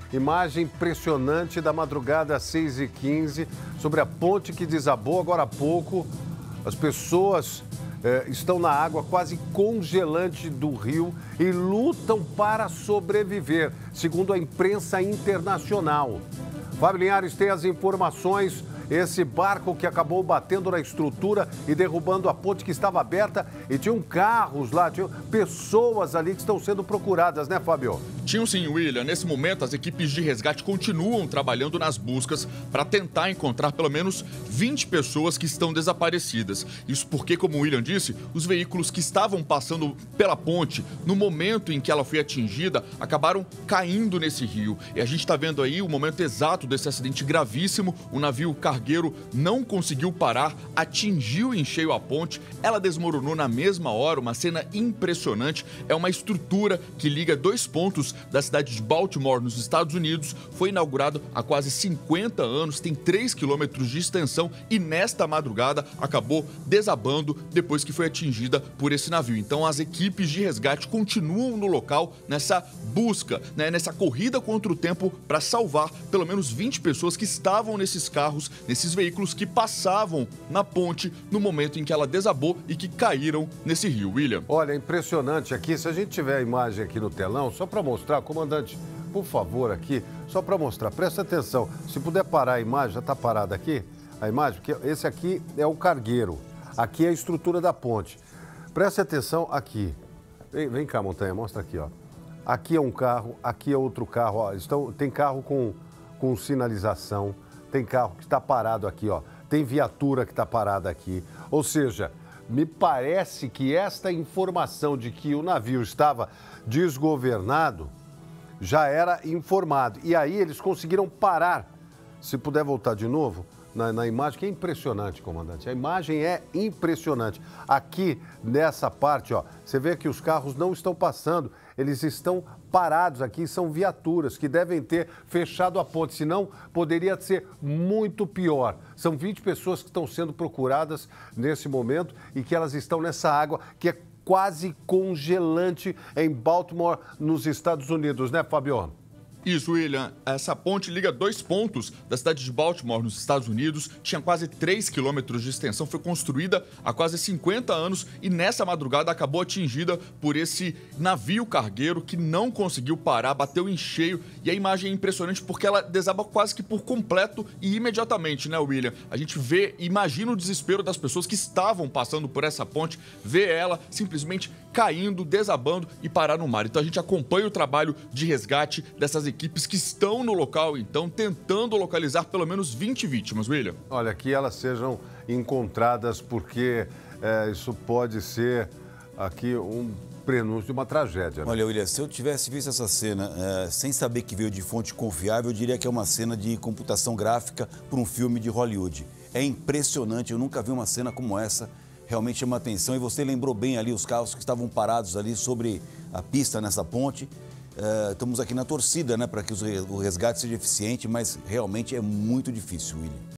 Imagem impressionante da madrugada às 6h15 sobre a ponte que desabou agora há pouco. As pessoas estão na água quase congelante do rio e lutam para sobreviver, segundo a imprensa internacional. Fábio Linhares tem as informações. Esse barco que acabou batendo na estrutura e derrubando a ponte que estava aberta, e tinham carros lá, tinham pessoas ali que estão sendo procuradas, né, Fábio? Tinham sim, William. Nesse momento, as equipes de resgate continuam trabalhando nas buscas para tentar encontrar pelo menos 20 pessoas que estão desaparecidas. Isso porque, como o William disse, os veículos que estavam passando pela ponte no momento em que ela foi atingida acabaram caindo nesse rio. E a gente está vendo aí o momento exato desse acidente gravíssimo. O navio cargueiro não conseguiu parar, atingiu em cheio a ponte, ela desmoronou na mesma hora, uma cena impressionante. É uma estrutura que liga dois pontos da cidade de Baltimore, nos Estados Unidos. Foi inaugurado há quase 50 anos, tem 3 quilômetros de extensão e nesta madrugada acabou desabando depois que foi atingida por esse navio. Então as equipes de resgate continuam no local nessa busca, nessa corrida contra o tempo para salvar pelo menos 20 pessoas que estavam nesses carros, nesses veículos que passavam na ponte no momento em que ela desabou e que caíram nesse rio, William. Olha, é impressionante aqui. Se a gente tiver a imagem aqui no telão, só para mostrar, comandante, por favor, aqui, só para mostrar, presta atenção. Se puder parar a imagem, já está parada aqui a imagem, porque esse aqui é o cargueiro, aqui é a estrutura da ponte. Presta atenção aqui. Vem cá, Montanha, mostra aqui, ó. Aqui é um carro, aqui é outro carro, ó. Tem carro com sinalização, tem carro que está parado aqui, ó. Tem viatura que está parada aqui. Ou seja, me parece que esta informação de que o navio estava desgovernado já era informado. E aí eles conseguiram parar. Se puder voltar de novo na imagem, que é impressionante, comandante. A imagem é impressionante. Aqui, nessa parte, ó, você vê que os carros não estão passando. Eles estão parados aqui, são viaturas que devem ter fechado a ponte, senão poderia ser muito pior. São 20 pessoas que estão sendo procuradas nesse momento e que elas estão nessa água que é quase congelante em Baltimore, nos Estados Unidos, né, Fábio? Isso, William. Essa ponte liga dois pontos da cidade de Baltimore, nos Estados Unidos. Tinha quase 3 quilômetros de extensão, foi construída há quase 50 anos e nessa madrugada acabou atingida por esse navio cargueiro que não conseguiu parar, bateu em cheio. E a imagem é impressionante porque ela desaba quase que por completo e imediatamente, né, William? A gente vê, imagina o desespero das pessoas que estavam passando por essa ponte, vê ela simplesmente caindo, desabando e parar no mar. Então a gente acompanha o trabalho de resgate dessas equipes que estão no local, então, tentando localizar pelo menos 20 vítimas, William. Olha, que elas sejam encontradas, porque isso pode ser aqui um prenúncio de uma tragédia, né? Olha, William, se eu tivesse visto essa cena sem saber que veio de fonte confiável, eu diria que é uma cena de computação gráfica para um filme de Hollywood. É impressionante, eu nunca vi uma cena como essa. Realmente chama atenção. E você lembrou bem ali os carros que estavam parados ali sobre a pista nessa ponte. Estamos aqui na torcida, né, para que o resgate seja eficiente, mas realmente é muito difícil, William.